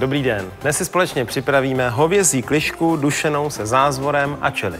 Dobrý den. Dnes si společně připravíme hovězí klišku dušenou se zázvorem a chili.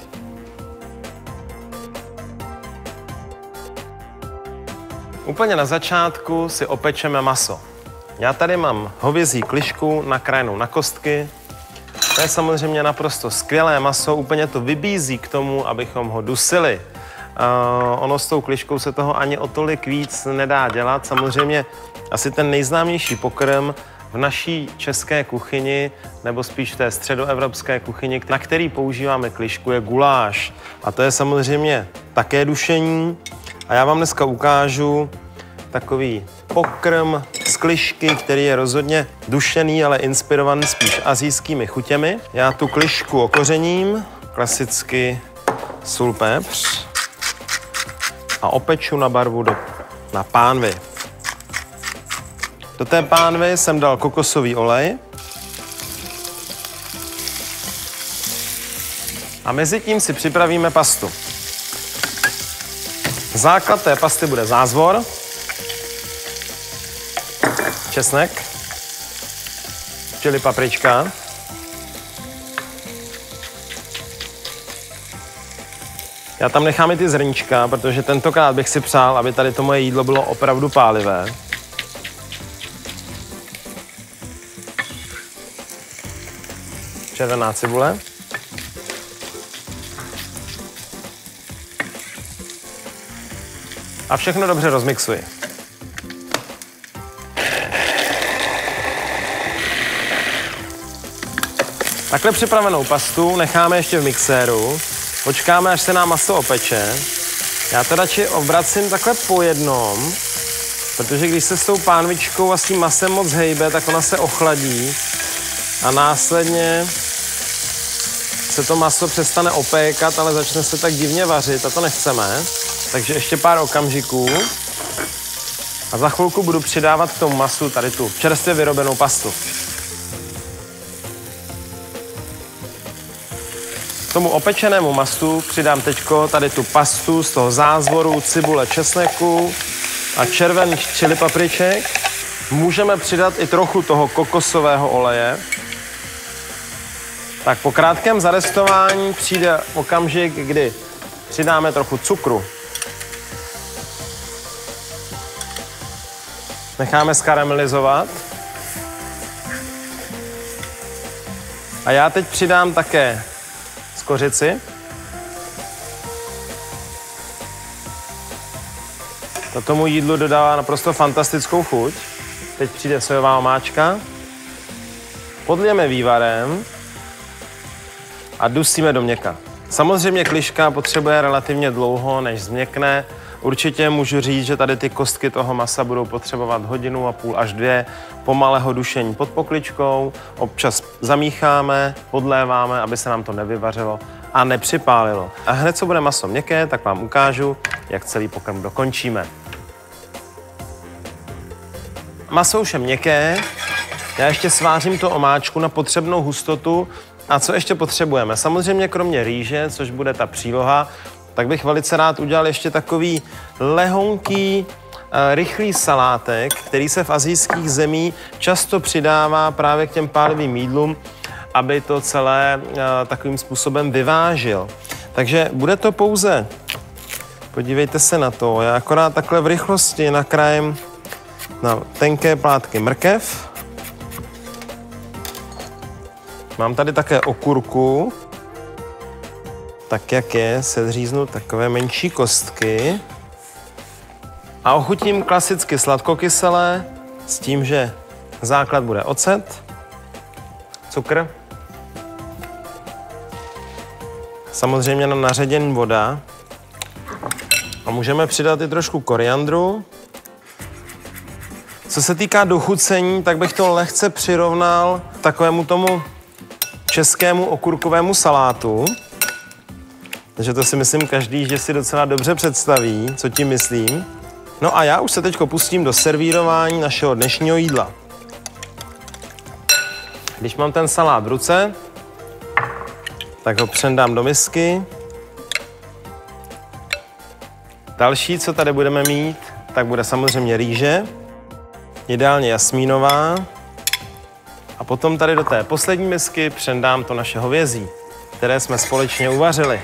Úplně na začátku si opečeme maso. Já tady mám hovězí klišku nakrájenou na kostky. To je samozřejmě naprosto skvělé maso, úplně to vybízí k tomu, abychom ho dusili. Ono s tou kliškou se toho ani o tolik víc nedá dělat. Samozřejmě asi ten nejznámější pokrm v naší české kuchyni, nebo spíš v té středoevropské kuchyni, na který používáme klišku, je guláš. A to je samozřejmě také dušení. A já vám dneska ukážu takový pokrm z klišky, který je rozhodně dušený, ale inspirovaný spíš asijskými chutěmi. Já tu klišku okořením, klasicky sůl, pepř a opeču na barvu na pánvi. Do té pánvy jsem dal kokosový olej a mezi tím si připravíme pastu. Základ té pasty bude zázvor, česnek, čili paprička, já tam nechám i ty zrníčka, protože tentokrát bych si přál, aby tady to moje jídlo bylo opravdu pálivé. Červená cibule. A všechno dobře rozmixuji. Takhle připravenou pastu necháme ještě v mixéru. Počkáme, až se nám maso opeče. Já to radši obracím takhle po jednom, protože když se s tou pánvičkou a s tím masem moc hejbe, tak ona se ochladí a následně se to maso přestane opékat, ale začne se tak divně vařit a to nechceme. Takže ještě pár okamžiků a za chvilku budu přidávat k tomu masu tady tu čerstvě vyrobenou pastu. K tomu opečenému masu přidám teďko tady tu pastu z toho zázvoru, cibule, česneku a červených chili papriček. Můžeme přidat i trochu toho kokosového oleje. Tak po krátkém zarestování přijde okamžik, kdy přidáme trochu cukru. Necháme skaramelizovat. A já teď přidám také skořici. To tomu jídlu dodává naprosto fantastickou chuť. Teď přijde sojová omáčka. Podlijeme vývarem a dusíme do měka. Samozřejmě kliška potřebuje relativně dlouho, než změkne. Určitě můžu říct, že tady ty kostky toho masa budou potřebovat 1,5 hodiny až 2 pomalého dušení pod pokličkou. Občas zamícháme, podléváme, aby se nám to nevyvařilo a nepřipálilo. A hned, co bude maso měkké, tak vám ukážu, jak celý pokrm dokončíme. Maso už je měkké, já ještě svářím tu omáčku na potřebnou hustotu. A co ještě potřebujeme? Samozřejmě kromě rýže, což bude ta příloha, tak bych velice rád udělal ještě takový lehonký, rychlý salátek, který se v asijských zemích často přidává právě k těm pálivým jídlům, aby to celé takovým způsobem vyvážil. Takže bude to pouze, podívejte se na to, já akorát takhle v rychlosti nakrájím na tenké plátky mrkev. Mám tady také okurku, tak jak je, sedříznu takové menší kostky a ochutím klasicky sladkokyselé s tím, že základ bude ocet, cukr, samozřejmě na naředění voda a můžeme přidat i trošku koriandru. Co se týká dochucení, tak bych to lehce přirovnal takovému tomu českému okurkovému salátu. Takže to si myslím každý, že si docela dobře představí, co tím myslím. No a já už se teď pustím do servírování našeho dnešního jídla. Když mám ten salát v ruce, tak ho přendám do misky. Další, co tady budeme mít, tak bude samozřejmě rýže. Ideálně jasmínová. A potom tady do té poslední misky přendám to naše hovězí, které jsme společně uvařili.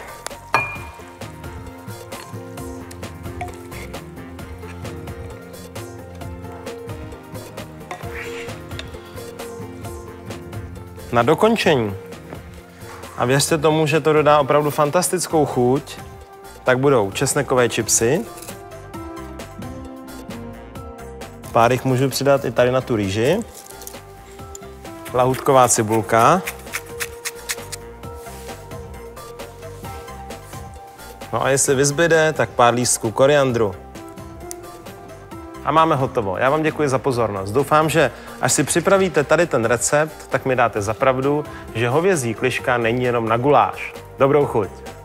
Na dokončení, a věřte tomu, že to dodá opravdu fantastickou chuť, tak budou česnekové chipsy. Pár jich můžu přidat i tady na tu rýži. Lahůdková cibulka. No a jestli vyzbyde, tak pár lístků koriandru. A máme hotovo. Já vám děkuji za pozornost. Doufám, že až si připravíte tady ten recept, tak mi dáte za pravdu, že hovězí kliška není jenom na guláš. Dobrou chuť.